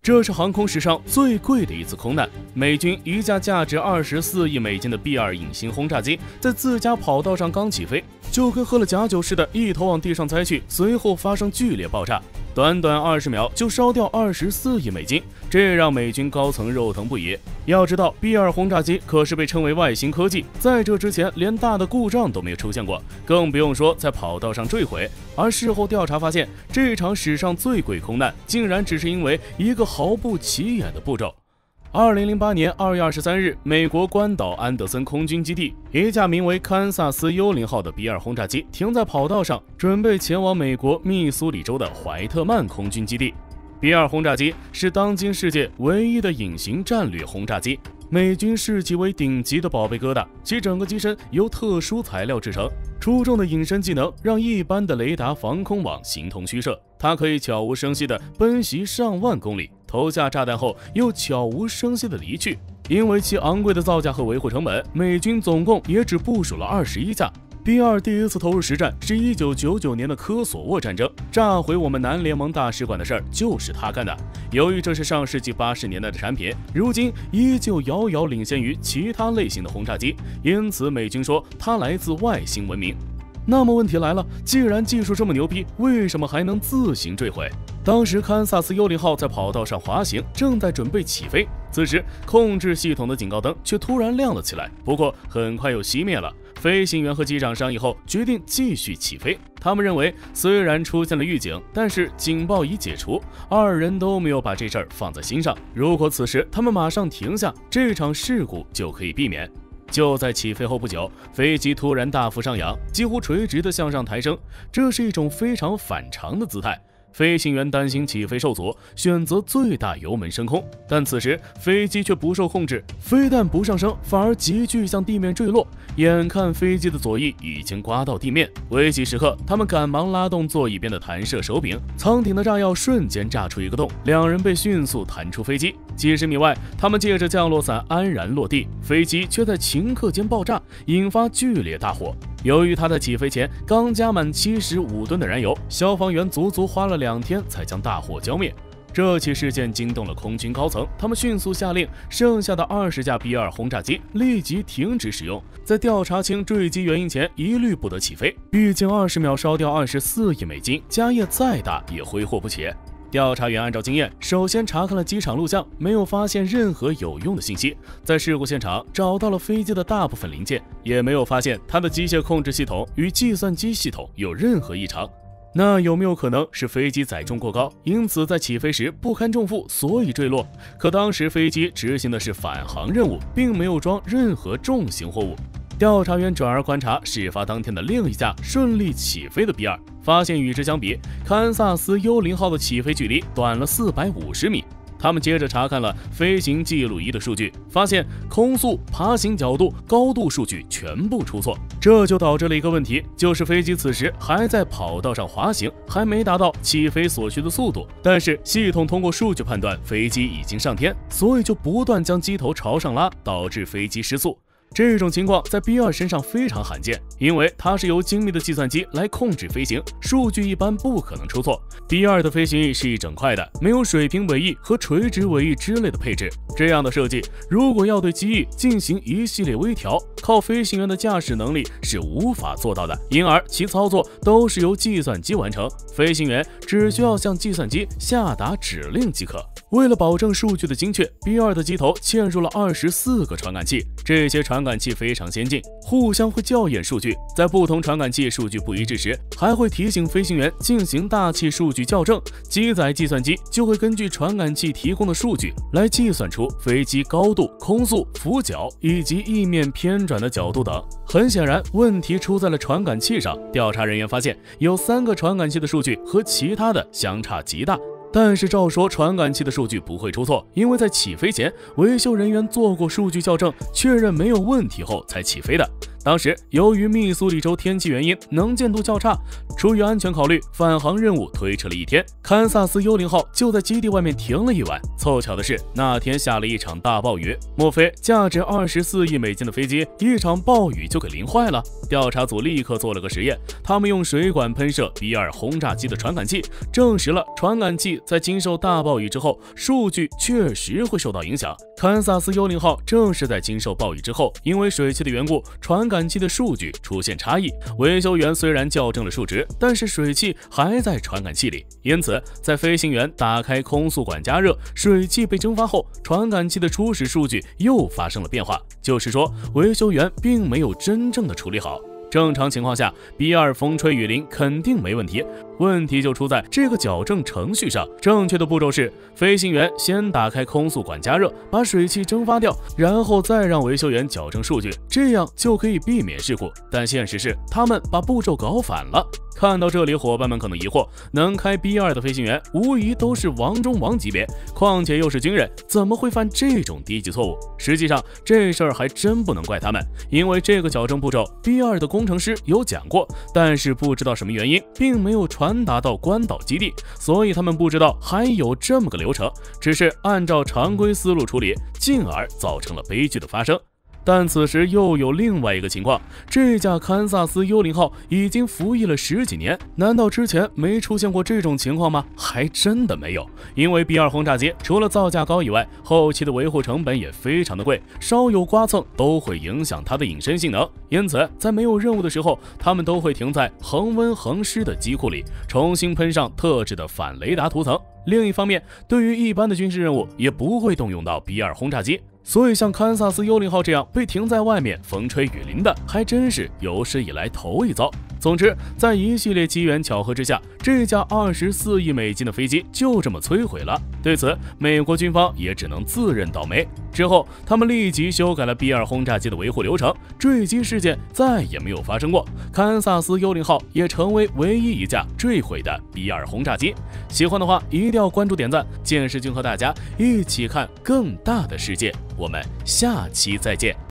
这是航空史上最贵的一次空难。美军一架价值24亿美金的 B-2 隐形轰炸机在自家跑道上刚起飞，就跟喝了假酒似的，一头往地上栽去，随后发生剧烈爆炸。短短20秒就烧掉24亿美金，这让美军高层肉疼不已。要知道 B-2 轰炸机可是被称为外星科技，在这之前连大的故障都没有出现过，更不用说在跑道上坠毁。而事后调查发现，这场史上最贵空难竟然只是因为一个毫不起眼的步骤。2008年2月23日，美国关岛安德森空军基地，一架名为堪萨斯幽灵号的 B-2 轰炸机停在跑道上，准备前往美国密苏里州的怀特曼空军基地。B-2 轰炸机是当今世界唯一的隐形战略轰炸机，美军视其为顶级的宝贝疙瘩，其整个机身由特殊材料制成，出众的隐身技能让一般的雷达防空网形同虚设。它可以悄无声息地奔袭上万公里，投下炸弹后又悄无声息地离去。因为其昂贵的造价和维护成本，美军总共也只部署了21架。B-2 第一次投入实战是1999年的科索沃战争，炸毁我们南联盟大使馆的事儿就是他干的。由于这是上世纪80年代的产品，如今依旧遥遥领先于其他类型的轰炸机，因此美军说它来自外星文明。那么问题来了，既然技术这么牛逼，为什么还能自行坠毁？当时堪萨斯幽灵号在跑道上滑行，正在准备起飞，此时控制系统的警告灯却突然亮了起来，不过很快又熄灭了。飞行员和机长商议后决定继续起飞。他们认为虽然出现了预警，但是警报已解除，二人都没有把这事儿放在心上。如果此时他们马上停下，这场事故就可以避免。就在起飞后不久，飞机突然大幅上扬，几乎垂直地向上抬升，这是一种非常反常的姿态。飞行员担心起飞受阻，选择最大油门升空，但此时飞机却不受控制，非但不上升，反而急剧向地面坠落。眼看飞机的左翼已经刮到地面，危急时刻，他们赶忙拉动座椅边的弹射手柄，舱顶的炸药瞬间炸出一个洞，两人被迅速弹出飞机。几十米外，他们借着降落伞安然落地，飞机却在顷刻间爆炸，引发剧烈大火。由于它在起飞前刚加满75吨的燃油，消防员足足花了2天才将大火浇灭。这起事件惊动了空军高层，他们迅速下令剩下的20架 B-2 轰炸机立即停止使用，在调查清坠机原因前一律不得起飞。毕竟20秒烧掉24亿美金，家业再大也挥霍不起。调查员按照经验，首先查看了机场录像，没有发现任何有用的信息。在事故现场找到了飞机的大部分零件，也没有发现它的机械控制系统与计算机系统有任何异常。那有没有可能是飞机载重过高，因此在起飞时不堪重负，所以坠落？可当时飞机执行的是返航任务，并没有装任何重型货物。调查员转而观察事发当天的另一架顺利起飞的 B-2， 发现与之相比，堪萨斯幽灵号的起飞距离短了450米。他们接着查看了飞行记录仪的数据，发现空速、爬行角度、高度数据全部出错，这就导致了一个问题，就是飞机此时还在跑道上滑行，还没达到起飞所需的速度，但是系统通过数据判断飞机已经上天，所以就不断将机头朝上拉，导致飞机失速。这种情况在 B-2 身上非常罕见，因为它是由精密的计算机来控制飞行，数据一般不可能出错。B-2 的飞行翼是一整块的，没有水平尾翼和垂直尾翼之类的配置。这样的设计，如果要对机翼进行一系列微调，靠飞行员的驾驶能力是无法做到的，因而其操作都是由计算机完成，飞行员只需要向计算机下达指令即可。为了保证数据的精确， B-2 的机头嵌入了24个传感器，这些传感器非常先进，互相会校验数据，在不同传感器数据不一致时，还会提醒飞行员进行大气数据校正。机载计算机就会根据传感器提供的数据来计算出飞机高度、空速、俯角以及翼面偏转的角度等。很显然，问题出在了传感器上。调查人员发现，有3个传感器的数据和其他的相差极大。但是照说传感器的数据不会出错，因为在起飞前维修人员做过数据校正，确认没有问题后才起飞的。 当时由于密苏里州天气原因，能见度较差，出于安全考虑，返航任务推迟了1天。堪萨斯幽灵号就在基地外面停了1晚。凑巧的是，那天下了一场大暴雨，莫非价值24亿美金的飞机一场暴雨就给淋坏了？调查组立刻做了个实验，他们用水管喷射 B-2轰炸机的传感器，证实了传感器在经受大暴雨之后，数据确实会受到影响。堪萨斯幽灵号正是在经受暴雨之后，因为水汽的缘故，传感器的数据出现差异。维修员虽然校正了数值，但是水汽还在传感器里，因此在飞行员打开空速管加热，水汽被蒸发后，传感器的初始数据又发生了变化，就是说维修员并没有真正的处理好。正常情况下 B-2风吹雨淋肯定没问题，问题就出在这个矫正程序上。正确的步骤是，飞行员先打开空速管加热，把水汽蒸发掉，然后再让维修员矫正数据，这样就可以避免事故。但现实是他们把步骤搞反了。看到这里，伙伴们可能疑惑，能开 B-2的飞行员无疑都是王中王级别，况且又是军人，怎么会犯这种低级错误？实际上这事儿还真不能怪他们，因为这个矫正步骤 B-2的工程师有讲过，但是不知道什么原因并没有传达到关岛基地，所以他们不知道还有这么个流程，只是按照常规思路处理，进而造成了悲剧的发生。但此时又有另外一个情况，这架堪萨斯幽灵号已经服役了10几年，难道之前没出现过这种情况吗？还真的没有，因为 B-2轰炸机除了造价高以外，后期的维护成本也非常的贵，稍有刮蹭都会影响它的隐身性能，因此在没有任务的时候，他们都会停在恒温恒湿的机库里，重新喷上特制的反雷达涂层。另一方面，对于一般的军事任务也不会动用到 B-2轰炸机，所以像堪萨斯幽灵号这样被停在外面风吹雨淋的，还真是有史以来头一遭。总之，在一系列机缘巧合之下，这架24亿美金的飞机就这么摧毁了。对此，美国军方也只能自认倒霉。之后，他们立即修改了 B-2轰炸机的维护流程，坠机事件再也没有发生过。堪萨斯幽灵号也成为唯一一架坠毁的 B-2轰炸机。喜欢的话，一定要关注点赞，剑师君和大家一起看更大的世界。我们下期再见。